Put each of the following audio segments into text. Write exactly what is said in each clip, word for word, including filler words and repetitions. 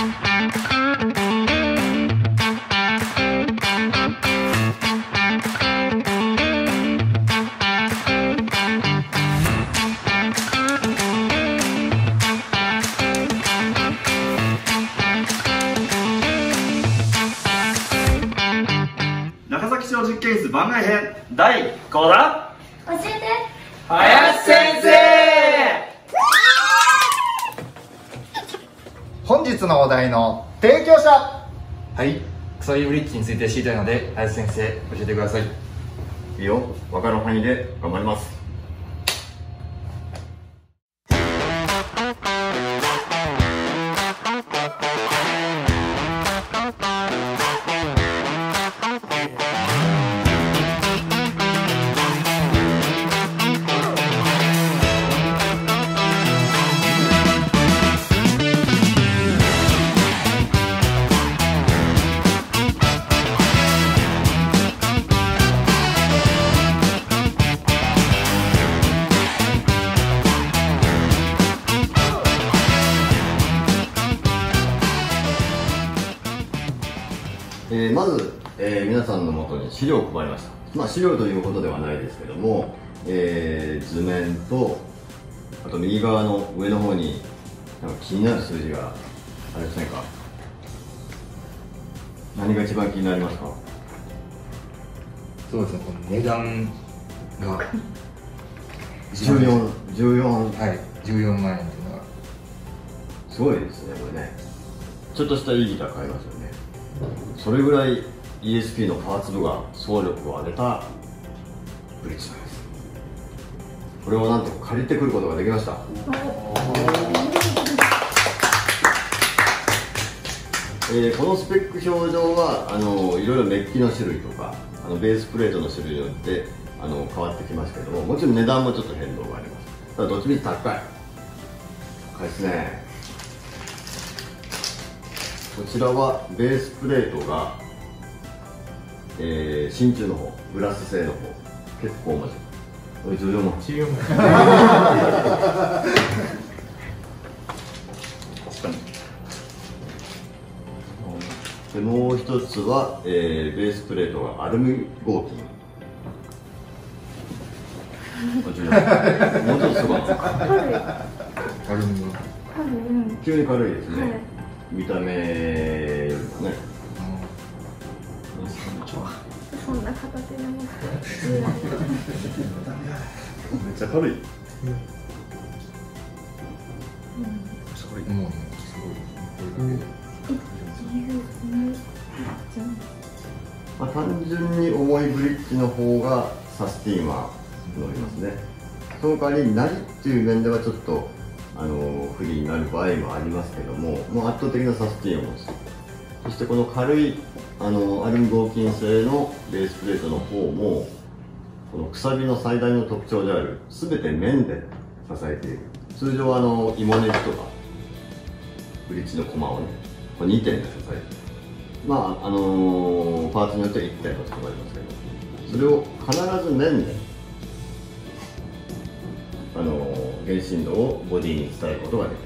中崎小実験室番外編第ご弾、 教えて林先生。 本日のお題の提供者、 はい、くさびブリッジについて知りたいので林先生教えてください。 いいよ、分かる範囲で頑張ります。えー、まず、えー、皆さんのもとに資料を配りました。まあ資料ということではないですけども、えー、図面とあと右側の上の方になんか気になる数字がありませんか？何が一番気になりますか？ そうですね、この値段がじゅうよん、じゅうよん、 はい、じゅうよんまん円っていうのがすごいですね、これね。ちょっとしたいいギター買いますよね。それぐらい イーエスピー のパーツ部が総力を上げたブリッジなんです。これをなんと借りてくることができました。えー、このスペック表上はあのいろいろメッキの種類とかあのベースプレートの種類によってあの変わってきますけども、もちろん値段もちょっと変動があります。ただどっちみち高い高いですね。こちらはベースプレートが、えー、真鍮の方、グラス製の方、結構面白い。これじゅうよんまん。じゅうよんまん。でもう一つは、えー、ベースプレートがアルミ合金。もうちょっとすごいな。 アルミの急に軽いですね。はい、見た目よりもね。 そんな形でもめっちゃ軽い。 すごい、もうすごい。 まあ、単純に重いブリッジの方がサスティーマー乗りますね。その代わりになりっていう面ではちょっとあの不利になる場合もありますけども、もう圧倒的なサスティーンを持つ。そしてこの軽いあのアルミ合金製のベースプレートの方もこのくさびの最大の特徴である全て面で支えている。通常あの芋ネジとかブリッジのコマをねこれにてんで支えている。まああのー、パーツによってはいってんとかありますけど、それを必ず面であのー、原振動をボディに伝えることができる。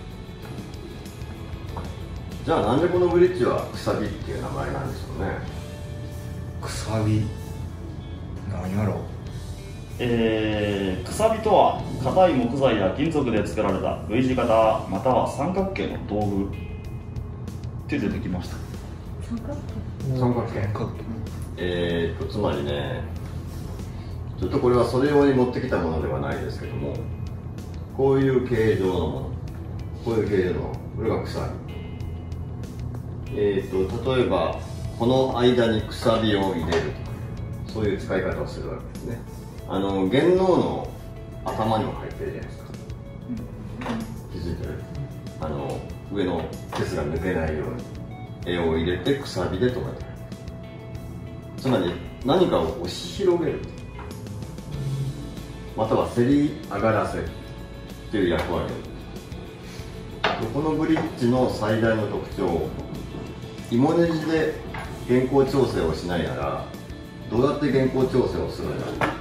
じゃあなんでこのブリッジはくさびっていう名前なんでしょうね。 くさび何やろう。 えー、くさびとは硬い木材や金属で作られた V 字型または三角形の道具って出てきました。 三角形三角形えーっとつまりね、ちょっとこれはそれ用に持ってきたものではないですけども、こういう形状のもの、こういう形状のもの、これがくさび。えーっと例えばこの間にくさびを入れるとか、そういう使い方をするわけですね。あの元能の頭にも入ってるじゃないですか。気づいてる？あの上のケスが抜けないように絵を入れてくさびで留めてる。つまり何かを押し広げる、またはせり上がらせるという役割を。このブリッジの最大の特徴、芋ネジで原稿調整をしないならどうやって原稿調整をするんだろう。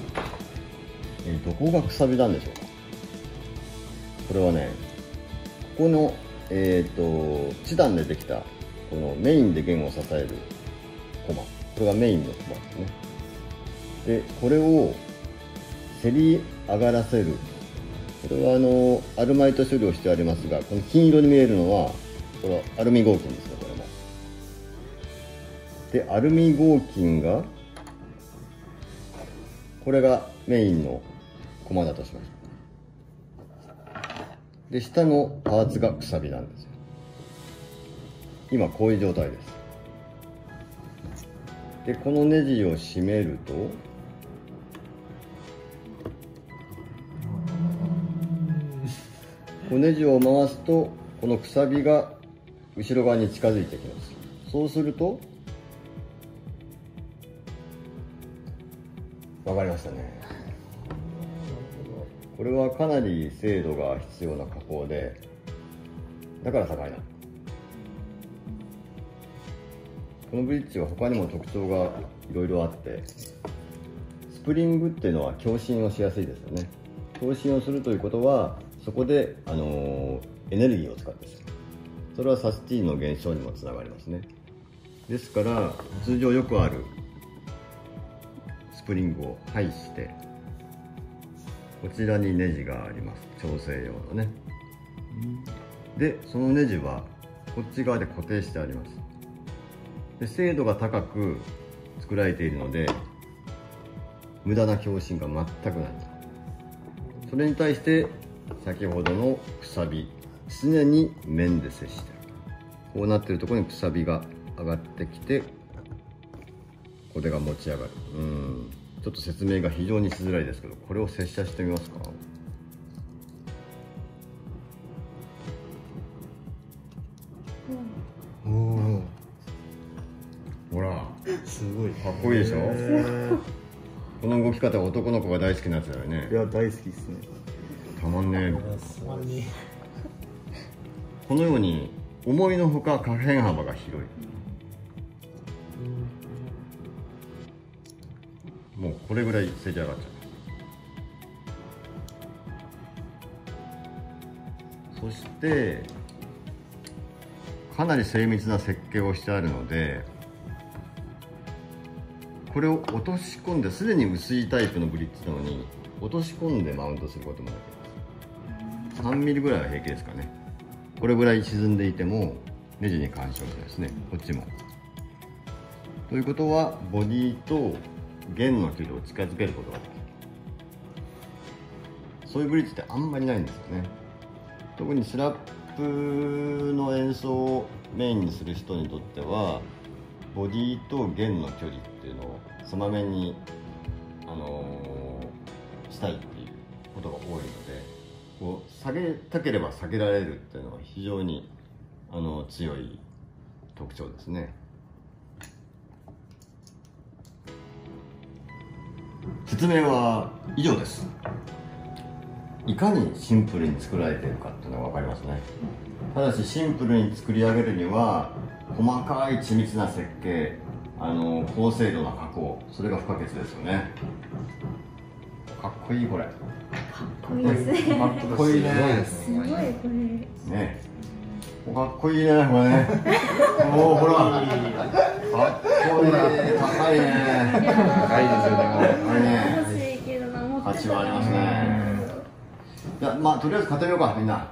えどこがくさびなんでしょうか。これはね、 この、えー、とチタンでできたこのメインで弦を支えるコマ、これがメインのコマですね。でこれをせり上がらせる、これはあのアルマイト処理をしてありますが、この金色に見えるのはこれはアルミ合金ですね。これもでアルミ合金がこれがメインのコマだとします。で下のパーツがくさびなんですよ。今こういう状態です。でこのネジを締めるとこのネジを回すとこのくさびが後ろ側に近づいてきます。そうするとわかりましたね。これはかなり精度が必要な加工で、だから高いな。このブリッジは他にも特徴がいろいろあって、スプリングっていうのは共振をしやすいですよね。共振をするということはそこで、あのー、エネルギーを使ってしまう。それはサスティーンの減少にもつながりますね。ですから通常よくあるスプリングを排してこちらにネジがあります。調整用のね。でそのネジはこっち側で固定してあります。で精度が高く作られているので無駄な共振が全くない。それに対して先ほどのくさび、常に面で接している。こうなっているところにくさびが上がってきてこれが持ち上がる。うんちょっと説明が非常にしづらいですけど、これを接写してみますか。 おお、 ほらすごいかっこいいでしょ。この動き方は男の子が大好きなやつだよね。 いや大好きですね。 たまんねえ。このように思いのほか可変幅が広い。もうこれぐらいせり上がっちゃう。そしてかなり精密な設計をしてあるので、これを落とし込んで、すでに薄いタイプのブリッジなのに落とし込んでマウントすることもできます。さんミリぐらいは平気ですかね。これぐらい沈んでいてもネジに干渉してですね、こっちも。ということはボディと弦の距離を近づけることができる。そういうブリッジってあんまりないんですよね。特にスラップの演奏をメインにする人にとってはボディと弦の距離っていうのを狭めに、あのー、したいっていうことが多いので、こう下げたければ下げられるっていうのは非常に、あの強い特徴ですね。説明は以上です。いかにシンプルに作られているかっていうのが分かりますね。ただしシンプルに作り上げるには細かい緻密な設計、あの高精度な加工、それが不可欠ですよね。かっこいい。これかっこいいですね。 かっこいいね。 すごいこれ。 ね、かっこいいねこれね。おおほら、かっこいい、高いね。 高いですよね。 これね、 欲しいけどな、もっと価値はありますね。じゃあまあとりあえず買ってみようかみんな。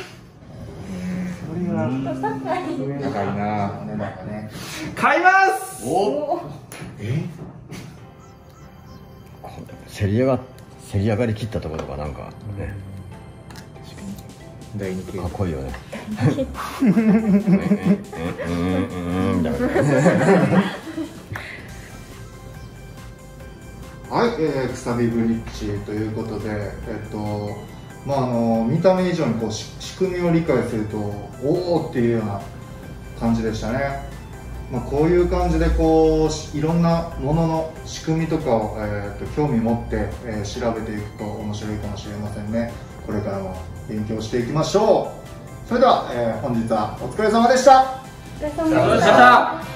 高いな。 買います。 おえせり上がせり上がりきったところとかなんかね、 だいに系かっこいいよね。うんうんうんみたいな。 はい、えー、くさびブリッジということで、えっとまあ、あの見た目以上にこうし仕組みを理解するとおおっていうような感じでしたね。まあ、こういう感じでこういろんなものの仕組みとかを、えー、と興味持って、えー、調べていくと面白いかもしれませんね。これからも勉強していきましょう。それでは、えー、本日はお疲れ様でした。 お疲れ様でした。